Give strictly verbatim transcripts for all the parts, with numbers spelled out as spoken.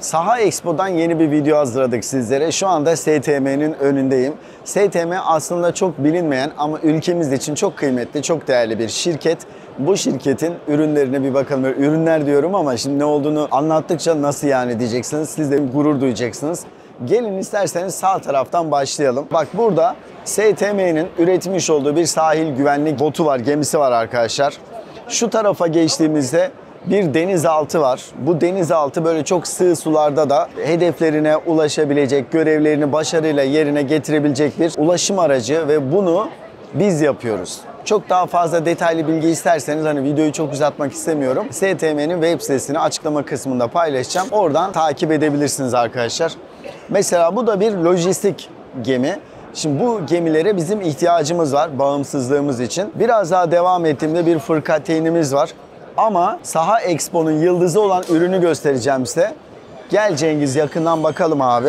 Saha Expo'dan yeni bir video hazırladık sizlere. Şu anda S T M'nin önündeyim. S T M aslında çok bilinmeyen ama ülkemiz için çok kıymetli, çok değerli bir şirket. Bu şirketin ürünlerine bir bakalım. Ürünler diyorum ama şimdi ne olduğunu anlattıkça nasıl yani diyeceksiniz. Siz de gurur duyacaksınız. Gelin isterseniz sağ taraftan başlayalım. Bak burada S T M'nin üretmiş olduğu bir sahil güvenlik botu var, gemisi var arkadaşlar. Şu tarafa geçtiğimizde bir denizaltı var. Bu denizaltı böyle çok sığ sularda da hedeflerine ulaşabilecek, görevlerini başarıyla yerine getirebilecek bir ulaşım aracı ve bunu biz yapıyoruz. Çok daha fazla detaylı bilgi isterseniz hani videoyu çok uzatmak istemiyorum. S T M'nin web sitesini açıklama kısmında paylaşacağım. Oradan takip edebilirsiniz arkadaşlar. Mesela bu da bir lojistik gemi. Şimdi bu gemilere bizim ihtiyacımız var bağımsızlığımız için. Biraz daha devam ettiğimde bir fırkateynimiz var. Ama Saha Expo'nun yıldızı olan ürünü göstereceğim size. Gel Cengiz yakından bakalım abi.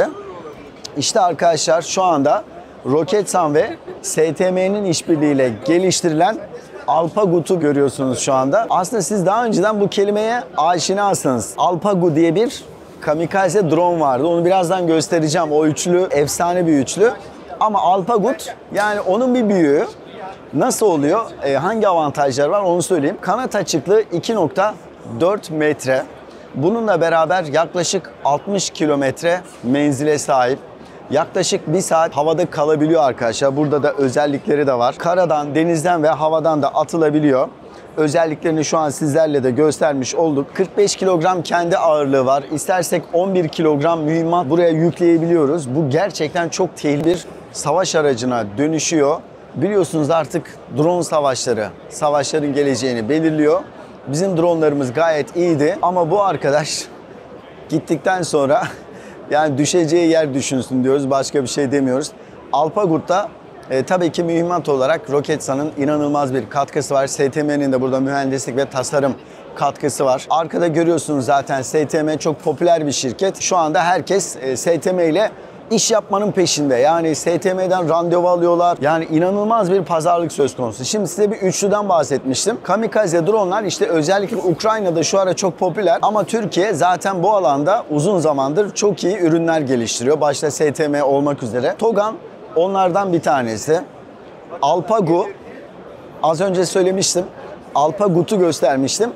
İşte arkadaşlar şu anda Roketsan ve S T M'nin işbirliğiyle geliştirilen Alpagut'u görüyorsunuz şu anda. Aslında siz daha önceden bu kelimeye aşinasınız. Alpagut diye bir kamikaze drone vardı. Onu birazdan göstereceğim. O üçlü efsane bir üçlü. Ama Alpagut yani onun bir büyüğü. Nasıl oluyor? E, hangi avantajlar var onu söyleyeyim. Kanat açıklığı iki nokta dört metre. Bununla beraber yaklaşık altmış kilometre menzile sahip. Yaklaşık bir saat havada kalabiliyor arkadaşlar. Burada da özellikleri de var. Karadan, denizden ve havadan da atılabiliyor. Özelliklerini şu an sizlerle de göstermiş olduk. kırk beş kilogram kendi ağırlığı var. İstersek on bir kilogram mühimmat buraya yükleyebiliyoruz. Bu gerçekten çok tehlikeli bir savaş aracına dönüşüyor. Biliyorsunuz artık drone savaşları, savaşların geleceğini belirliyor. Bizim dronlarımız gayet iyiydi ama bu arkadaş gittikten sonra yani düşeceği yer düşünsün diyoruz. Başka bir şey demiyoruz. Alpagut'ta e, tabii ki mühimmat olarak Roketsan'ın inanılmaz bir katkısı var. S T M'nin de burada mühendislik ve tasarım katkısı var. Arkada görüyorsunuz zaten S T M çok popüler bir şirket. Şu anda herkes e, S T M ile İş yapmanın peşinde. Yani S T M'den randevu alıyorlar. Yani inanılmaz bir pazarlık söz konusu. Şimdi size bir üçlüden bahsetmiştim. Kamikaze dronlar işte özellikle Ukrayna'da şu ara çok popüler. Ama Türkiye zaten bu alanda uzun zamandır çok iyi ürünler geliştiriyor. Başta S T M olmak üzere. Togan onlardan bir tanesi. Alpagut az önce söylemiştim. Alpagut'u göstermiştim.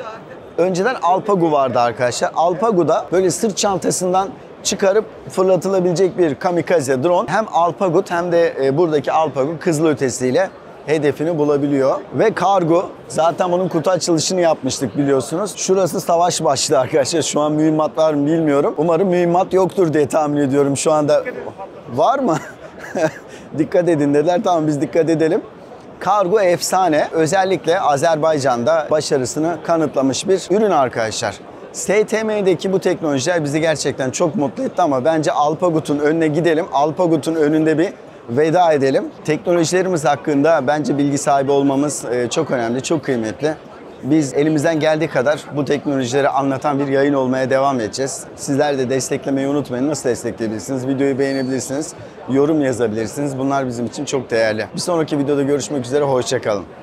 Önceden Alpagut vardı arkadaşlar. Alpagut'da böyle sırt çantasından çıkarıp fırlatılabilecek bir kamikaze drone. Hem Alpagut hem de buradaki Alpagut kızılötesiyle hedefini bulabiliyor. Ve kargo, zaten bunun kutu açılışını yapmıştık biliyorsunuz. Şurası savaş başlığı arkadaşlar. Şu an mühimmat var mı bilmiyorum. Umarım mühimmat yoktur diye tahmin ediyorum şu anda. Var mı? Dikkat edin dediler. Tamam biz dikkat edelim. Kargo efsane. Özellikle Azerbaycan'da başarısını kanıtlamış bir ürün arkadaşlar. S T M'deki bu teknolojiler bizi gerçekten çok mutlu etti ama bence Alpagut'un önüne gidelim. Alpagut'un önünde bir veda edelim. Teknolojilerimiz hakkında bence bilgi sahibi olmamız çok önemli, çok kıymetli. Biz elimizden geldiği kadar bu teknolojileri anlatan bir yayın olmaya devam edeceğiz. Sizler de desteklemeyi unutmayın. Nasıl destekleyebilirsiniz? Videoyu beğenebilirsiniz, yorum yazabilirsiniz. Bunlar bizim için çok değerli. Bir sonraki videoda görüşmek üzere, hoşça kalın.